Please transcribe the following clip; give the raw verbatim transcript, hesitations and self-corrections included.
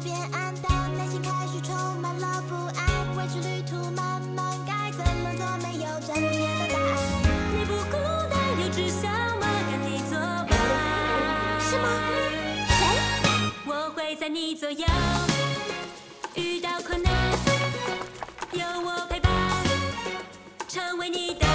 变暗淡，内心开始充满了不安。未知旅途漫漫，该怎么做？没有正确的答案。 你不孤单，有志向吗？跟你作伴。 是吗？谁？ 我会在你左右，遇到困难有我陪伴，成为你的。